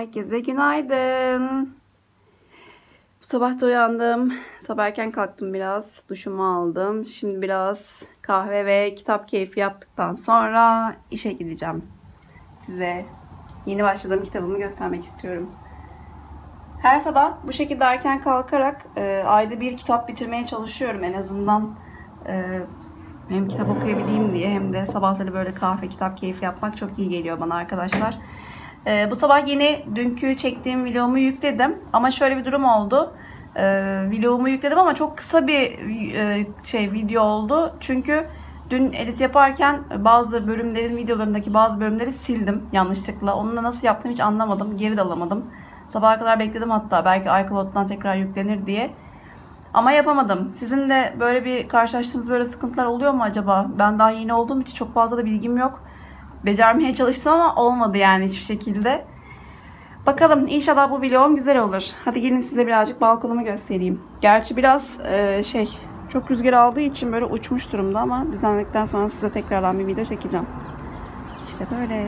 Herkese günaydın. Bu sabah da uyandım. Sabah erken kalktım biraz. Duşumu aldım. Şimdi biraz kahve ve kitap keyfi yaptıktan sonra işe gideceğim. Size yeni başladığım kitabımı göstermek istiyorum. Her sabah bu şekilde erken kalkarak ayda bir kitap bitirmeye çalışıyorum. En azından hem kitap okuyabileyim diye hem de sabahları böyle kahve kitap keyfi yapmak çok iyi geliyor bana arkadaşlar. Bu sabah yeni dünkü çektiğim vlogumu yükledim. Ama şöyle bir durum oldu. Vlogumu yükledim ama çok kısa bir video oldu. Çünkü dün edit yaparken bazı bölümlerin videolarındaki bazı bölümleri sildim yanlışlıkla. Onu da nasıl yaptım hiç anlamadım. Geri de alamadım. Sabaha kadar bekledim hatta. Belki iCloud'dan tekrar yüklenir diye. Ama yapamadım. Sizin de böyle bir karşılaştığınız böyle sıkıntılar oluyor mu acaba? Ben daha yeni olduğum için çok fazla da bilgim yok. Becermeye çalıştım ama olmadı yani hiçbir şekilde. Bakalım inşallah bu vlogum güzel olur. Hadi gelin size birazcık balkonumu göstereyim. Gerçi biraz çok rüzgar aldığı için böyle uçmuş durumda ama düzenledikten sonra size tekrardan bir video çekeceğim. İşte böyle.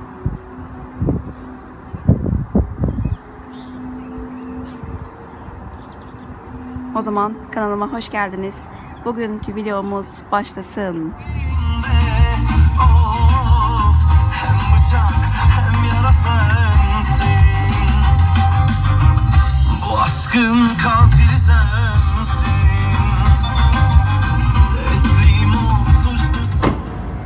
O zaman kanalıma hoş geldiniz. Bugünkü videomuz başlasın. Bu aşkın katili sensin. Teslim ol suçlusun.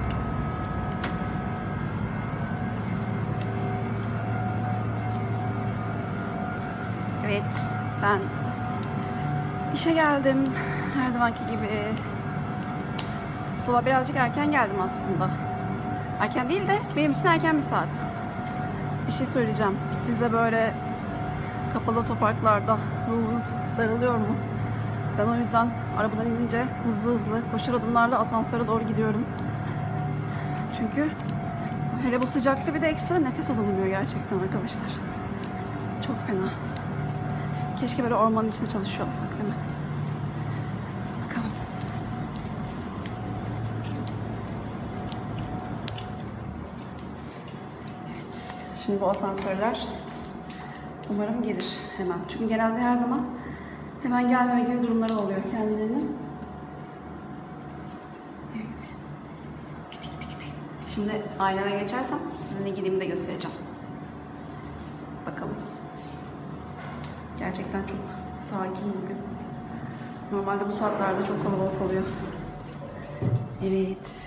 Evet, ben işe geldim. Her zamanki gibi. Bu sabah birazcık erken geldim aslında. Erken değil de benim için erken bir saat. Bir şey söyleyeceğim. Size böyle kapalı otoparklarda ruhunuz daralıyor mu? Ben o yüzden arabadan inince hızlı koşar adımlarla asansöre doğru gidiyorum. Çünkü hele bu sıcakta bir de ekstra nefes alınmıyor gerçekten arkadaşlar. Çok fena. Keşke böyle ormanın içinde çalışıyor olsak değil mi? Bakalım. Evet. Şimdi bu asansörler umarım gelir hemen. Çünkü genelde her zaman hemen gelmeme gibi durumları oluyor kendilerinin. Evet. Şimdi aynaya geçersem sizin ne giydiğimi de göstereceğim. Bakalım. Gerçekten çok sakin bugün. Normalde bu saatlerde çok kalabalık oluyor. Evet.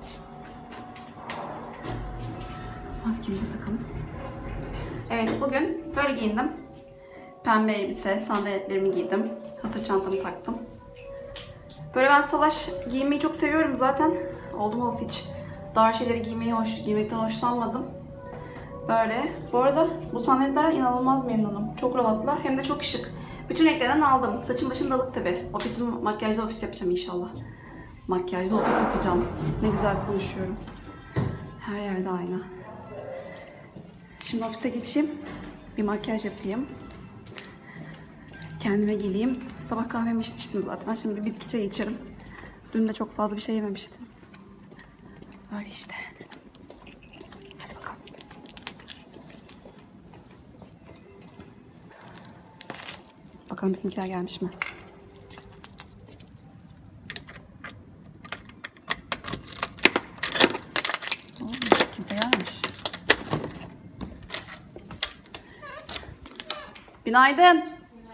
Maskemizi takalım. Evet, bugün böyle giyindim. Pembe elbise, sandaletlerimi giydim. Hasır çantamı taktım. Böyle ben salaş giymeyi çok seviyorum zaten. Oldum olası hiç dar şeyleri giymekten hoşlanmadım. Böyle. Bu arada bu sandaletlerden inanılmaz memnunum. Çok rahatlar hem de çok şık. Bütün renklerden aldım. Saçım başım dalık tabi. Makyajlı ofis yapacağım inşallah. Makyajlı ofis yapacağım. Ne güzel konuşuyorum. Her yerde ayna. Şimdi ofise geçeyim. Bir makyaj yapayım. Kendime geleyim. Sabah kahvemi içmiştim zaten. Şimdi bir bitki çayı içerim. Dün de çok fazla bir şey yememiştim. Böyle işte. Hadi bakalım. Bakalım bizimkiler gelmiş mi? Kimse gelmiş. Günaydın.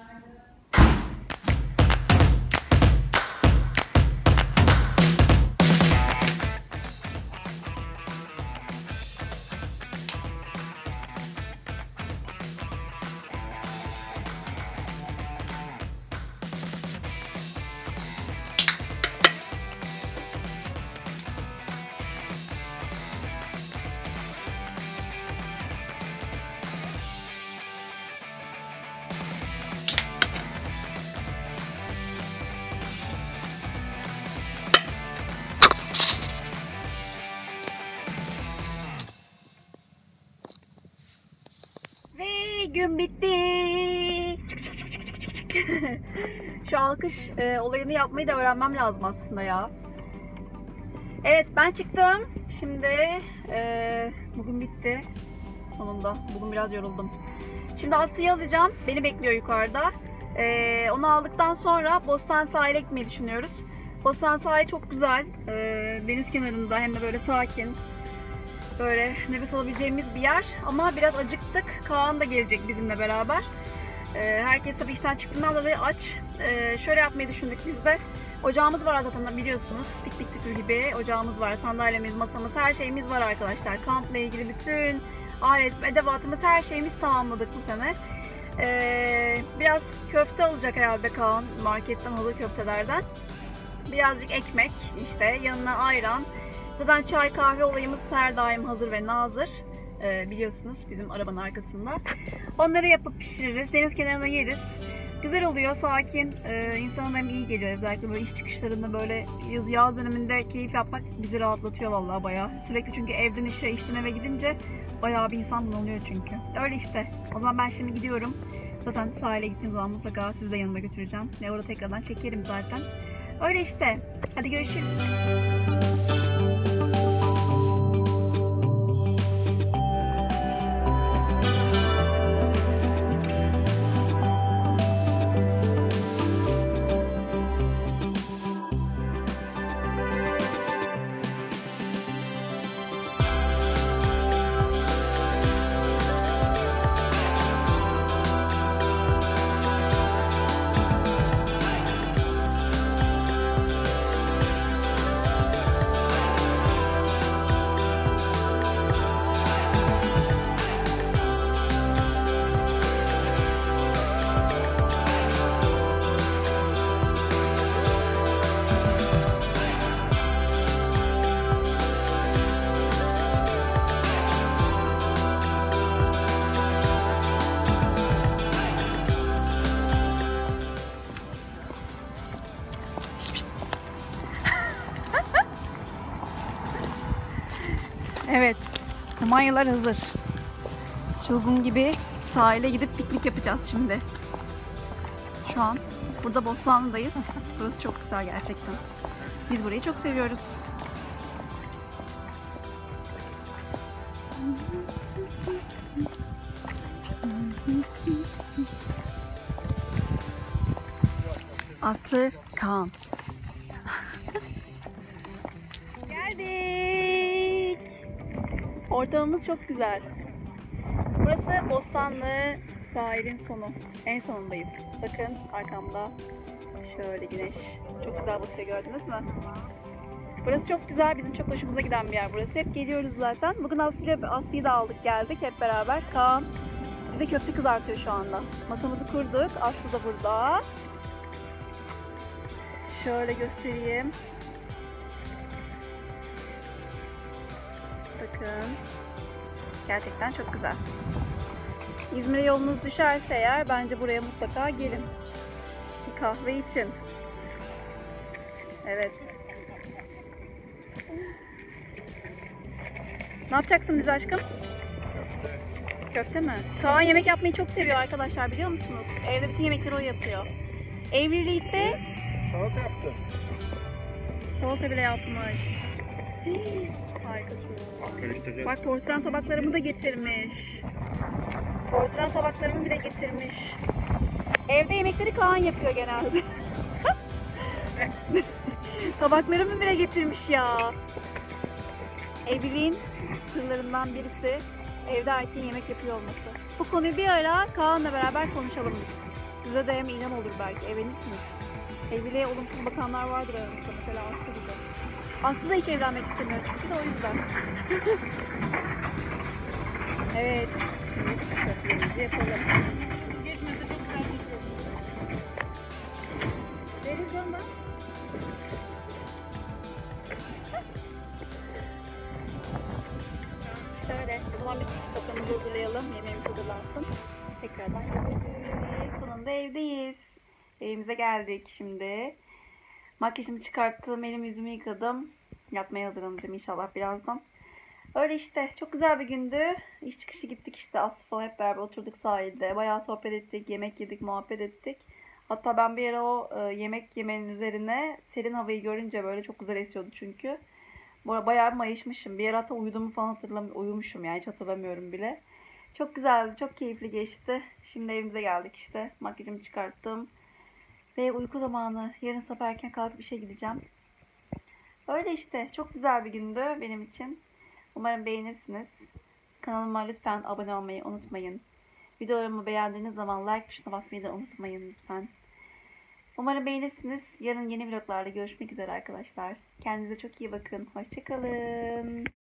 Gün bitti. Şu alkış olayını yapmayı da öğrenmem lazım aslında ya. Evet ben çıktım. Şimdi bugün bitti. sonunda. Bugün biraz yoruldum. Şimdi Aslı'yı alacağım. Beni bekliyor yukarıda. Onu aldıktan sonra Bostan Sahil'e gitmeyi düşünüyoruz. Bostan Sahil çok güzel. Deniz kenarında hem de böyle sakin. Böyle nefes alabileceğimiz bir yer. Ama biraz acıktık. Kaan da gelecek bizimle beraber. Herkes tabii işten çıktığından dolayı aç. Şöyle yapmayı düşündük biz de. Ocağımız var zaten biliyorsunuz. Piknik tüpü gibi ocağımız var. Sandalyemiz, masamız, her şeyimiz var arkadaşlar. Kampla ilgili bütün alet, edevatımız, her şeyimiz tamamladık bu sene. Biraz köfte alacak herhalde Kaan marketten, hazır köftelerden. Birazcık ekmek, işte yanına ayran. Zaten çay kahve olayımız her daim hazır ve nazır. Biliyorsunuz bizim arabanın arkasında. Onları yapıp pişiririz. Deniz kenarına yeriz. Güzel oluyor, sakin. İnsana hem iyi geliyor. Özellikle böyle iş çıkışlarında, böyle yaz döneminde keyif yapmak bizi rahatlatıyor vallahi bayağı. Sürekli çünkü evden işe, işten eve gidince bayağı bir insan bunalıyor çünkü. Öyle işte. O zaman ben şimdi gidiyorum. Zaten sahile gittiğim zaman mutlaka sizi de yanıma götüreceğim. Ve orada tekrardan çekerim zaten. Öyle işte. Hadi görüşürüz. Evet, kumanyalar hazır. Çılgın gibi sahile gidip piknik yapacağız şimdi. Şu an burada Bostanlı'dayız. Burası çok güzel gerçekten. Biz burayı çok seviyoruz. Aslı, Kaan. Geldik. Ortamımız çok güzel. Burası Bostanlı sahilin sonu. En sonundayız. Bakın arkamda şöyle güneş. Çok güzel batıyor, gördünüz mü? Burası çok güzel. Bizim çok hoşumuza giden bir yer burası. Hep geliyoruz zaten. Bugün Aslı'yı da aldık geldik hep beraber. Kaan bize köfte kızartıyor şu anda. Masamızı kurduk. Aslı da burada. Şöyle göstereyim. Bakın. Gerçekten çok güzel. İzmir'e yolunuz düşerse eğer bence buraya mutlaka gelin. Bir kahve için. Evet. Ne yapacaksın bize aşkım? Köfte mi? Kaan yemek yapmayı çok seviyor arkadaşlar, biliyor musunuz? Evde bütün yemekleri o yapıyor. Evlilikte salata yaptı. Salata bile yapmış. Harikasın. Bak porselen tabaklarımı da getirmiş. Porselen tabaklarımı bile getirmiş. Evde yemekleri Kaan yapıyor genelde. Tabaklarımı bile getirmiş ya. Evliliğin sırlarından birisi evde erkeğin yemek yapıyor olması. Bu konuyu bir ara Kaan'la beraber konuşalım biz. Size de hem ilham olur belki, evlenirsiniz. Evliliğe olumsuz bakanlar vardır aramızda, mesela Aslı gibi. Aslı da hiç evlenmek istemiyor çünkü de o yüzden. Evet, şimdi köftelerimizi yapalım. Geçmesi çok güzel geçiyor. Verin canım da. İşte öyle. O zaman biz soframızı hazırlayalım, yemeğimiz hazırlansın. Tekrardan geleceğiz. Sonunda evdeyiz. Evimize geldik şimdi. Makyajımı çıkarttım, elimi yüzümü yıkadım. Yatmaya hazırlanacağım inşallah birazdan. Öyle işte, çok güzel bir gündü. İş çıkışı gittik işte, Aslı falan hep beraber oturduk sahilde. Bayağı sohbet ettik, yemek yedik, muhabbet ettik. Hatta ben bir ara o yemek yemenin üzerine serin havayı görünce böyle çok güzel esiyordu çünkü. Bu ara bayağı mayışmışım. Bir ara hatta uyuduğumu falan uyumuşum yani, hiç hatırlamıyorum bile. Çok güzeldi, çok keyifli geçti. Şimdi evimize geldik işte. Makyajımı çıkarttım. Ve uyku zamanı. Yarın sabah erken kalkıp işe gideceğim. Öyle işte. Çok güzel bir gündü benim için. Umarım beğenirsiniz. Kanalıma lütfen abone olmayı unutmayın. Videolarımı beğendiğiniz zaman like tuşuna basmayı da unutmayın lütfen. Umarım beğenirsiniz. Yarın yeni vloglarla görüşmek üzere arkadaşlar. Kendinize çok iyi bakın. Hoşçakalın.